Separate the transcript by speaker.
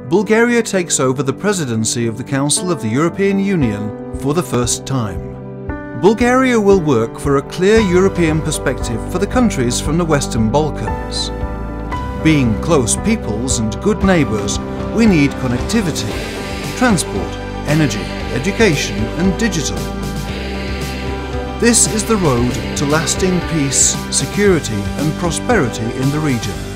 Speaker 1: Bulgaria takes over the presidency of the Council of the European Union for the first time. Bulgaria will work for a clear European perspective for the countries from the Western Balkans. Being close peoples and good neighbours, we need connectivity, transport, energy, education and digital. This is the road to lasting peace, security and prosperity in the region.